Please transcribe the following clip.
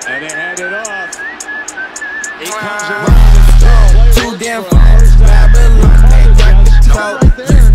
And they hand it off. He comes around. Too damn fast. Babylon, they got the toe.